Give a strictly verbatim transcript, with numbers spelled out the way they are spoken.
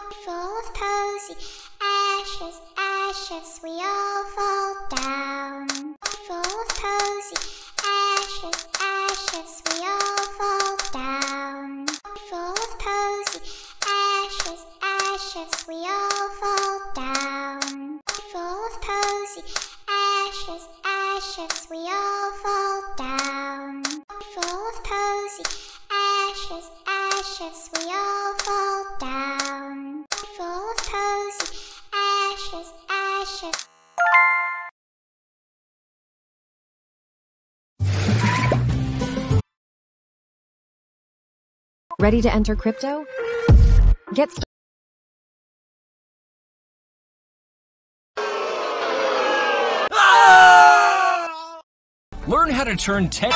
Full of posy ashes, ashes, we all fall down. Full of posy ashes, ashes, we all fall down. Full of posy ashes, ashes, we all fall down. Full of posy ashes, ashes, we all fall down. Full of posy ashes, ashes, we all fall down. Full of posy ashes, ashes. Ready to enter crypto? Get started. Learn how to turn ten.